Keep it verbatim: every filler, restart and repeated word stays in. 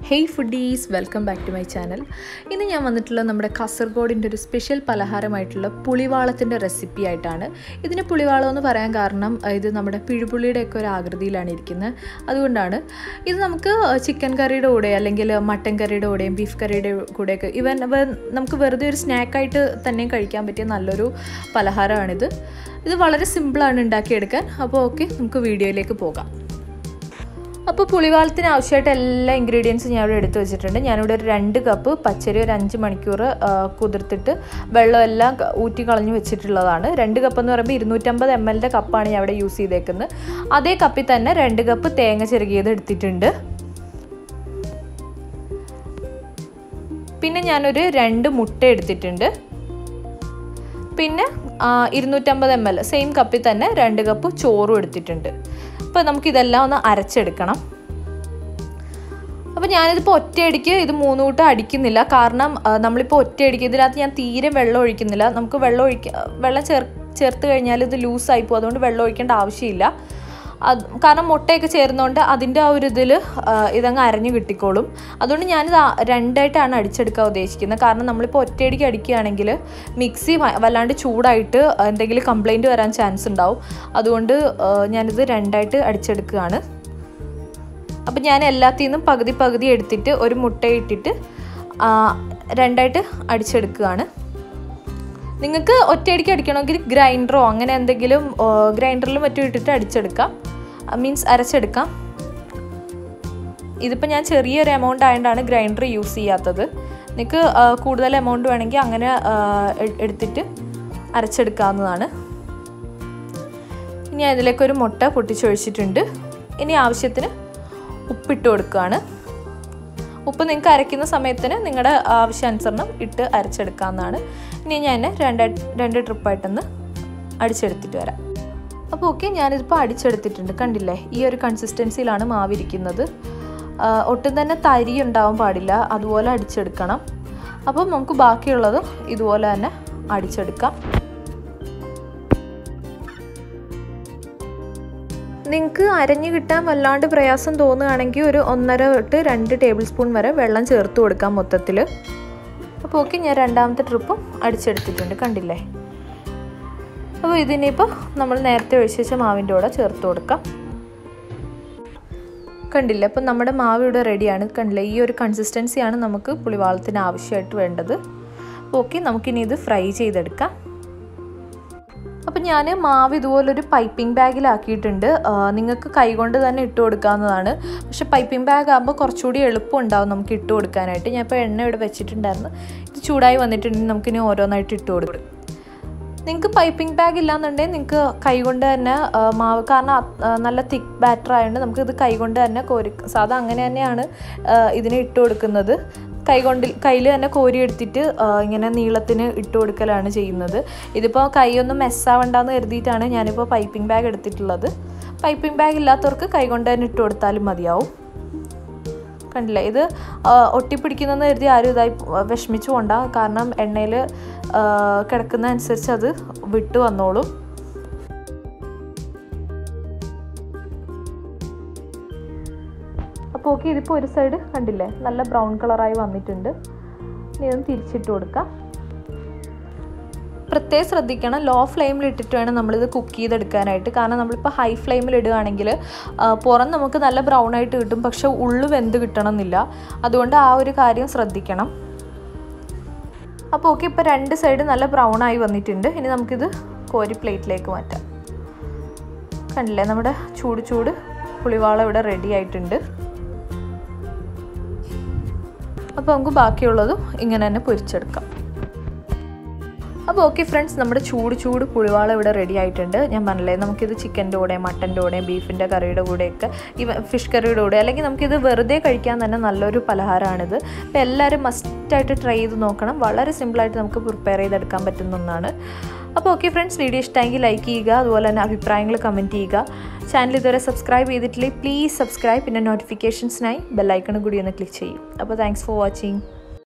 Hey foodies, welcome back to my channel. ഇന്ന് ഞാൻ വന്നിട്ടുള്ള നമ്മുടെ കാസർഗോഡിന്റെ ഒരു സ്പെഷ്യൽ പലഹാരമായിട്ടുള്ള പുളിവാളത്തിന്റെ റെസിപ്പി ആയിട്ടാണ്. ഇതിനെ പുളിവാളം എന്ന് പറയാൻ കാരണം ഇത് നമ്മുടെ പിഴുപുളിയുടെ ഒക്കെ ഒരു ആകൃതിയിലാണ് ഇരിക്കുന്നത്. അതുകൊണ്ടാണ് ഇത് നമുക്ക് ചിക്കൻ കറിയുടെ കൂടെ അല്ലെങ്കിൽ മട്ടൻ കറിയുടെ കൂടെയും ബീഫ് കറിയുടെ കൂടെയൊക്കെ ഇവൻ നമുക്ക് വെറുതെ ഒരു സ്നാക്ക് ആയിട്ട് തന്നെ കഴിക്കാൻ പറ്റിയ നല്ലൊരു പലഹാരമാണിത്. ഇത് വളരെ സിമ്പിൾ ആണ് ഉണ്ടാക്കിയെടുക്കാൻ. അപ്പോൾ ഓക്കേ, നമുക്ക് വീഡിയോയിലേക്ക് പോകാം. അപ്പോൾ പുളിവാളത്തിന് ആവശ്യമായിട്ട് എല്ലാ ഇൻഗ്രീഡിയൻസും ഞാൻ ഇവിടെ എടുത്ത് വെച്ചിട്ടുണ്ട്. ഞാനിവിടെ ഒരു രണ്ട് കപ്പ് പച്ചരി ഒരു അഞ്ച് മണിക്കൂർ കുതിർത്തിട്ട് വെള്ളം എല്ലാം ഊറ്റി കളഞ്ഞ് വെച്ചിട്ടുള്ളതാണ്. രണ്ട് കപ്പ് എന്ന് പറയുമ്പോൾ ഇരുന്നൂറ്റമ്പത് എം എല്ലിൻ്റെ കപ്പാണ് ഞാൻ ഇവിടെ യൂസ് ചെയ്തേക്കുന്നത്. അതേ കപ്പിൽ തന്നെ രണ്ട് കപ്പ് തേങ്ങ ചിരകിയത് എടുത്തിട്ടുണ്ട്. പിന്നെ ഞാനൊരു രണ്ട് മുട്ട എടുത്തിട്ടുണ്ട്. പിന്നെ ഇരുന്നൂറ്റമ്പത് എം എൽ സെയിം കപ്പിൽ തന്നെ രണ്ട് കപ്പ് ചോറും എടുത്തിട്ടുണ്ട്. അപ്പോൾ നമുക്കിതെല്ലാം ഒന്ന് അരച്ചെടുക്കണം. അപ്പോൾ ഞാനിതിപ്പോൾ ഒറ്റയടിക്ക് ഇത് മൂന്ന് കൂട്ടം അടിക്കുന്നില്ല. കാരണം നമ്മളിപ്പോൾ ഒറ്റയടിക്ക് ഇതിനകത്ത് ഞാൻ തീരെ വെള്ളം ഒഴിക്കുന്നില്ല. നമുക്ക് വെള്ളം ഒഴിക്ക വെള്ളം ചേർ ചേർത്ത് കഴിഞ്ഞാൽ ഇത് ലൂസായി പോകും. അതുകൊണ്ട് വെള്ളം ഒഴിക്കേണ്ട ആവശ്യമില്ല. അത് കാരണം മുട്ടയൊക്കെ ചേർന്നുകൊണ്ട് അതിൻ്റെ ആ ഒരു ഇതിൽ ഇതങ്ങ് അരഞ്ഞു കിട്ടിക്കോളും. അതുകൊണ്ട് ഞാനിത് രണ്ടായിട്ടാണ് അടിച്ചെടുക്കാൻ ഉദ്ദേശിക്കുന്നത്. കാരണം നമ്മളിപ്പോൾ ഒറ്റയടിക്ക് അടിക്കുകയാണെങ്കിൽ മിക്സി വല്ലാണ്ട് ചൂടായിട്ട് എന്തെങ്കിലും കംപ്ലൈൻറ്റ് വരാൻ ചാൻസ് ഉണ്ടാവും. അതുകൊണ്ട് ഞാനിത് രണ്ടായിട്ട് അടിച്ചെടുക്കുകയാണ്. അപ്പം ഞാൻ എല്ലാത്തിൽ നിന്നും പകുതി പകുതി എടുത്തിട്ട് ഒരു മുട്ട ഇട്ടിട്ട് രണ്ടായിട്ട് അടിച്ചെടുക്കുകയാണ്. നിങ്ങൾക്ക് ഒറ്റയടിക്ക് അടിക്കണമെങ്കിൽ ഗ്രൈൻഡറോ അങ്ങനെ എന്തെങ്കിലും ഗ്രൈൻഡറിലും മറ്റും ഇട്ടിട്ട് അടിച്ചെടുക്കാം, മീൻസ് അരച്ചെടുക്കാം. ഇതിപ്പോൾ ഞാൻ ചെറിയൊരു എമൗണ്ട് ആയതുകൊണ്ടാണ് ഗ്രൈൻഡർ യൂസ് ചെയ്യാത്തത്. നിങ്ങൾക്ക് കൂടുതൽ എമൗണ്ട് വേണമെങ്കിൽ അങ്ങനെ എടുത്തിട്ട് അരച്ചെടുക്കാവുന്നതാണ്. ഇനി അതിലേക്കൊരു മുട്ട പൊട്ടിച്ചൊഴിച്ചിട്ടുണ്ട്. ഇനി ആവശ്യത്തിന് ഉപ്പിട്ട് കൊടുക്കുകയാണ്. ഉപ്പ് നിങ്ങൾക്ക് അരയ്ക്കുന്ന സമയത്തിന് നിങ്ങളുടെ ആവശ്യാനുസരണം ഇട്ട് അരച്ചെടുക്കാവുന്നതാണ്. ഇനി ഞാൻ രണ്ട് രണ്ട് ട്രിപ്പായിട്ടൊന്ന് അടിച്ചെടുത്തിട്ട് വരാം. അപ്പോൾ ഓക്കെ, ഞാനിതിപ്പോൾ അടിച്ചെടുത്തിട്ടുണ്ട്. കണ്ടില്ലേ, ഈ ഒരു കൺസിസ്റ്റൻസിയിലാണ് മാവിരിക്കുന്നത്. ഒട്ടും തന്നെ തരി ഉണ്ടാവാൻ പാടില്ല, അതുപോലെ അടിച്ചെടുക്കണം. അപ്പോൾ നമുക്ക് ബാക്കിയുള്ളതും ഇതുപോലെ തന്നെ അടിച്ചെടുക്കാം. നിങ്ങൾക്ക് അരഞ്ഞു കിട്ടാൻ വല്ലാണ്ട് പ്രയാസം തോന്നുകയാണെങ്കിൽ ഒരു ഒന്നര തൊട്ട് രണ്ട് ടേബിൾ സ്പൂൺ വരെ വെള്ളം ചേർത്ത് കൊടുക്കാം മൊത്തത്തിൽ. അപ്പോൾ ഓക്കെ, ഞാൻ രണ്ടാമത്തെ ട്രിപ്പും അടിച്ചെടുത്തിട്ടുണ്ട്. കണ്ടില്ലേ. അപ്പോൾ ഇതിനിപ്പോൾ നമ്മൾ നേരത്തെ ഒഴിച്ച് വെച്ച മാവിൻ്റെ കൂടെ ചേർത്ത് കൊടുക്കാം. കണ്ടില്ലേ, അപ്പം നമ്മുടെ മാവ് ഇവിടെ റെഡിയാണ്. കണ്ടില്ലേ, ഈ ഒരു കൺസിസ്റ്റൻസിയാണ് നമുക്ക് പുളിവാളത്തിന് ആവശ്യമായിട്ട് വേണ്ടത്. ഓക്കെ, നമുക്കിനി ഇത് ഫ്രൈ ചെയ്തെടുക്കാം. അപ്പം ഞാൻ മാവ് ഇതുപോലൊരു പൈപ്പിംഗ് ബാഗിലാക്കിയിട്ടുണ്ട്. നിങ്ങൾക്ക് കൈകൊണ്ട് തന്നെ ഇട്ട് കൊടുക്കാവുന്നതാണ്. പക്ഷെ പൈപ്പിംഗ് ബാഗ് ആകുമ്പോൾ കുറച്ചുകൂടി എളുപ്പം ഉണ്ടാവും നമുക്ക് ഇട്ട് കൊടുക്കാനായിട്ട്. ഞാൻ ഇപ്പോൾ എണ്ണ ഇവിടെ വെച്ചിട്ടുണ്ടായിരുന്നു. ഇത് ചൂടായി വന്നിട്ടുണ്ടെങ്കിൽ നമുക്കിനി ഓരോന്നായിട്ട് ഇട്ട് കൊടുക്കും. നിങ്ങൾക്ക് പൈപ്പിംഗ് ബാഗ് ഇല്ലാന്നുണ്ടെങ്കിൽ നിങ്ങൾക്ക് കൈകൊണ്ട് തന്നെ മാവ്, കാരണം നല്ല തിക്ക് ബാറ്റർ ആയതുകൊണ്ട് നമുക്കിത് കൈകൊണ്ട് തന്നെ കോരി, സാധാ അങ്ങനെ തന്നെയാണ് ഇതിന് ഇട്ട് കൊടുക്കുന്നത്. കൈകൊണ്ട് കയ്യിൽ തന്നെ കോരി എടുത്തിട്ട് ഇങ്ങനെ നീളത്തിന് ഇട്ട് കൊടുക്കലാണ് ചെയ്യുന്നത്. ഇതിപ്പോൾ കൈയൊന്നും മെസ്സാവണ്ടെന്ന് കരുതിയിട്ടാണ് ഞാനിപ്പോൾ പൈപ്പിംഗ് ബാഗ് എടുത്തിട്ടുള്ളത്. പൈപ്പിംഗ് ബാഗ് ഇല്ലാത്തവർക്ക് കൈകൊണ്ട് തന്നെ ഇട്ട് കൊടുത്താലും മതിയാവും. കണ്ടില്ലേ, ഇത് ഒട്ടിപ്പിടിക്കുന്നതെന്ന് കരുതി ആരും ഇതായി വിഷമിച്ചു കൊണ്ട. കാരണം എണ്ണയിൽ കിടക്കുന്ന അനുസരിച്ച് അത് വിട്ട് വന്നോളും. അപ്പോൾ ഓക്കെ, ഇതിപ്പോൾ ഒരു സൈഡ് കണ്ടില്ലേ നല്ല ബ്രൗൺ കളറായി വന്നിട്ടുണ്ട്. ഇനി ഇതൊന്ന് തിരിച്ചിട്ട് കൊടുക്കാം. പ്രത്യേകം ശ്രദ്ധിക്കണം, ലോ ഫ്ലെയിമിൽ ഇട്ടിട്ട് വേണം നമ്മളിത് കുക്ക് ചെയ്തെടുക്കാനായിട്ട്. കാരണം നമ്മളിപ്പോൾ ഹൈ ഫ്ലെയിമിൽ ഇടുകയാണെങ്കിൽ പുറം നമുക്ക് നല്ല ബ്രൗൺ ആയിട്ട് കിട്ടും, പക്ഷെ ഉള്ളു വെന്ത് കിട്ടണം എന്നില്ല. അതുകൊണ്ട് ആ ഒരു കാര്യം ശ്രദ്ധിക്കണം. അപ്പോൾ ഓക്കെ, ഇപ്പോൾ രണ്ട് സൈഡ് നല്ല ബ്രൗൺ ആയി വന്നിട്ടുണ്ട്. ഇനി നമുക്കിത് കോരി പ്ലേറ്റിലേക്ക് മാറ്റാം. കണ്ടില്ലേ, നമ്മുടെ ചൂട് ചൂട് പുളിവാളം ഇവിടെ റെഡി ആയിട്ടുണ്ട്. അപ്പോൾ നമുക്ക് ബാക്കിയുള്ളതും ഇങ്ങനെ തന്നെ പൊരിച്ചെടുക്കാം. അപ്പോൾ ഓക്കെ ഫ്രണ്ട്സ്, നമ്മുടെ ചൂട് ചൂട് പുളിവാളം ഇവിടെ റെഡി ആയിട്ടുണ്ട്. ഞാൻ പറഞ്ഞില്ലേ, നമുക്കിത് ചിക്കൻ്റെ കൂടെ മട്ടൻ്റെ കൂടെ ബീഫിൻ്റെ കറിയുടെ കൂടെയൊക്കെ ഈ ഫിഷ് കറിയുടെ കൂടെ അല്ലെങ്കിൽ നമുക്കിത് വെറുതെ കഴിക്കാൻ തന്നെ നല്ലൊരു പലഹാരമാണിത്. അപ്പോൾ എല്ലാവരും മസ്റ്റായിട്ട് ട്രൈ ചെയ്ത് നോക്കണം. വളരെ സിമ്പിളായിട്ട് നമുക്ക് പ്രിപ്പയർ ചെയ്തെടുക്കാൻ പറ്റുന്ന ഒന്നാണ്. അപ്പോൾ ഓക്കെ ഫ്രണ്ട്സ്, വീഡിയോ ഇഷ്ടമെങ്കിൽ ലൈക്ക് ചെയ്യുക, അതുപോലെ തന്നെ അഭിപ്രായങ്ങൾ കമൻറ്റ് ചെയ്യുക. ചാനൽ ഇതുവരെ സബ്സ്ക്രൈബ് ചെയ്തിട്ടില്ലെങ്കിൽ പ്ലീസ് സബ്സ്ക്രൈബ്. പിന്നെ നോട്ടിഫിക്കേഷൻസിനായി ബെല്ലൈക്കൺ കൂടി ഒന്ന് ക്ലിക്ക് ചെയ്യും. അപ്പോൾ താങ്ക്സ് ഫോർ വാച്ചിങ്.